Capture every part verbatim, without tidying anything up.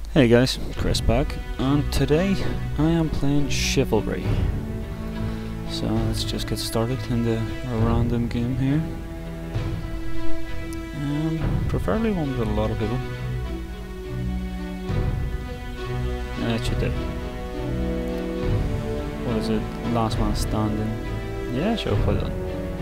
Hey guys, Chris back, and today I am playing Chivalry. So let's just get started in the a random game here. Um, preferably one with a lot of people. Yeah, it should do. What is it? Last man standing. Yeah, sure, play that.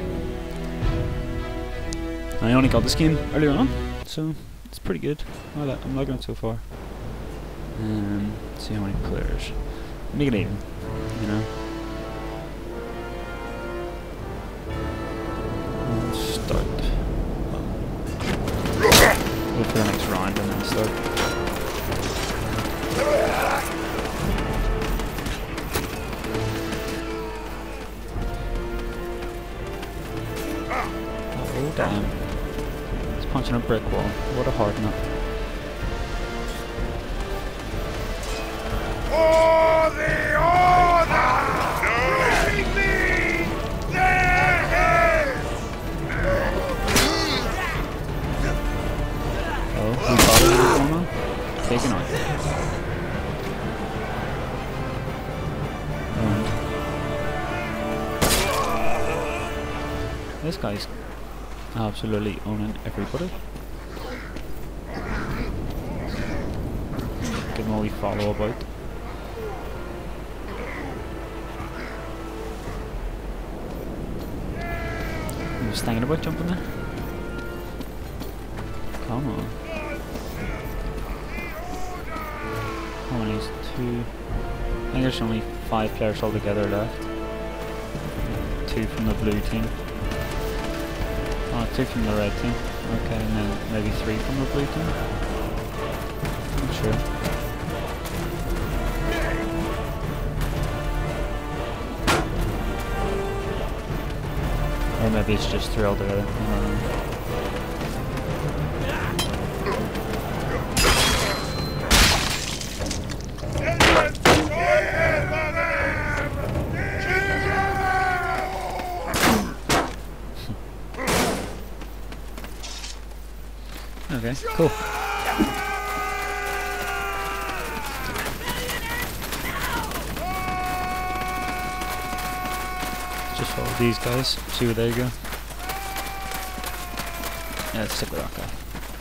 I only got this game earlier on, so it's pretty good. I li I'm liking it so far. Um, see how many players. Make it even, you know. Let's start. Wait for the next round and then start. Oh damn! It's punching a brick wall. What a hard nut. For the order! Bring me their heads! Oh, we got it going on? Taking on. And this guy's absolutely owning everybody. Give him a wee follow about. He was thinking about jumping there. Come on. How many is two? I think there's only five players altogether left. Two from the blue team. Oh, two from the red team. Okay, and then maybe three from the blue team. Not sure. Or maybe it's just three altogether. I don't know. Okay, cool. Just follow these guys, see where they go. Yeah, let's stick with that guy.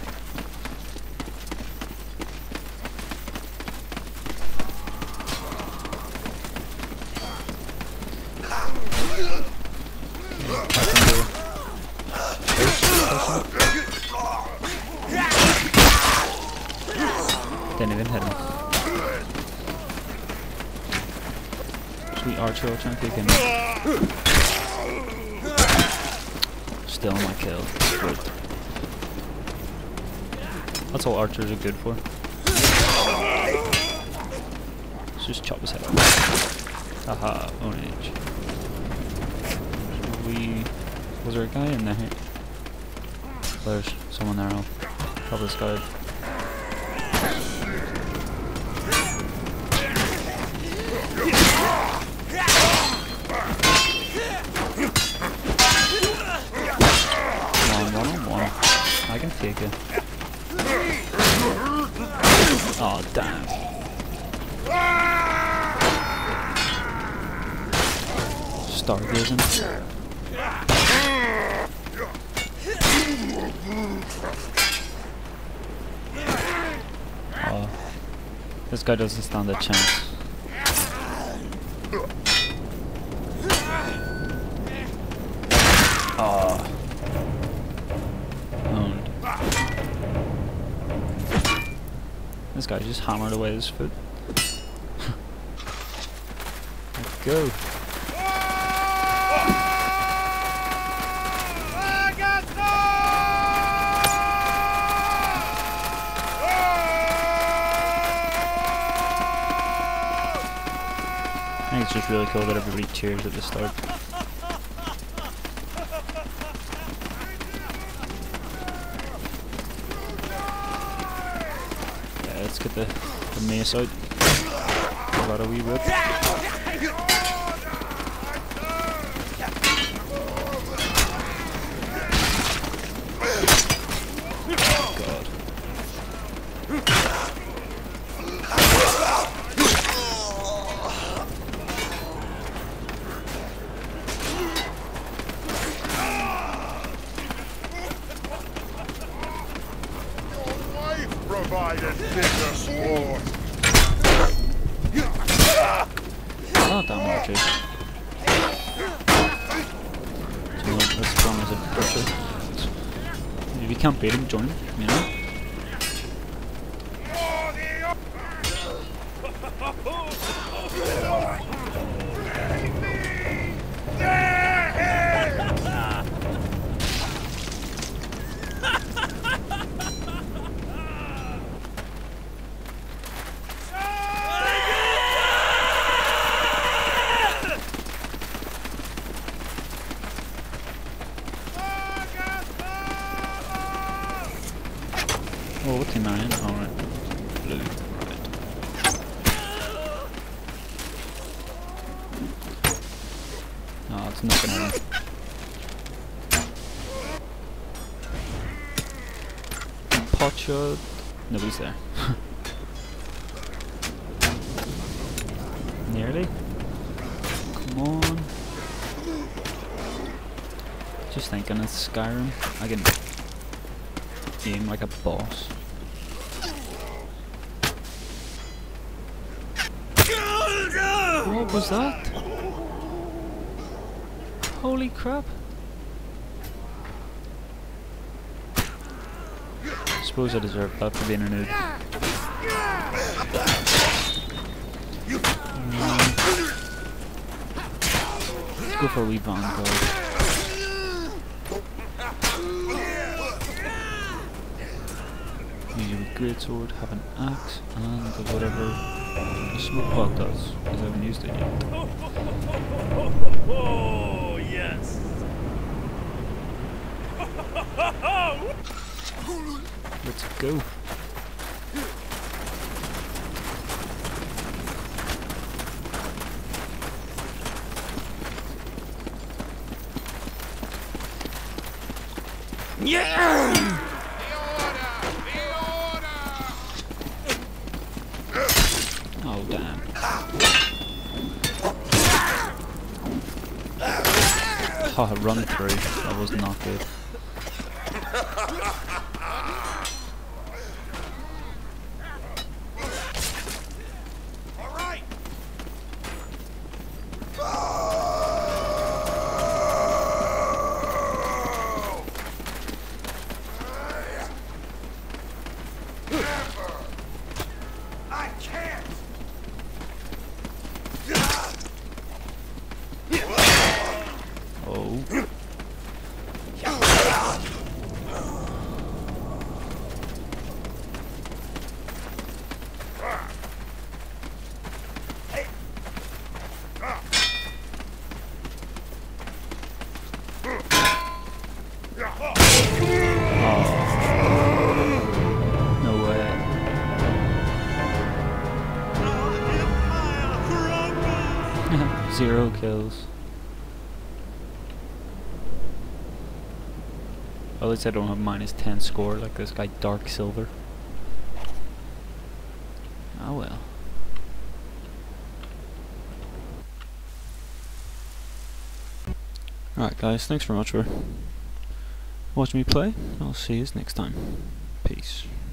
Didn't even hit him. Sweet archer will try and kick him. Still my kill. Good. That's all archers are good for. Let's just chop his head off. Haha, own edge. We was there a guy in there? There's someone there. I'll cover this guy. I can take it. Oh damn. Stargazing. Oh. This guy doesn't stand a chance. Oh. This guy just hammered away his foot. Let's go. I think it's just really cool that everybody cheers at the start. Let's get the, the mace out. Got a wee whip. God. provide a bigger sport. Not that much, eh? So not as strong as a butcher. If you can't beat him, join him, you know? Oh, what team am I in? Alright. Blue. Right. No, it's not gonna happen. Pot shot. Nobody's there. Nearly. Come on. Just thinking it's Skyrim. I can aim like a boss. What was that? Holy crap. I suppose I deserve that for being a noob. Mm. Let's go for a wee vanguard. Use your greatsword, have an axe, and whatever the smoke pot does, because I haven't used it yet. Oh, yes! Let's go. Yeah! Oh damn. Oh, run through. That was not good. Alright! I can't! Oh. No way. Zero kills. At least I don't have minus ten score like this guy Dark Silver. Ah well. Alright guys, thanks very much for watching me play. I'll see you next time. Peace.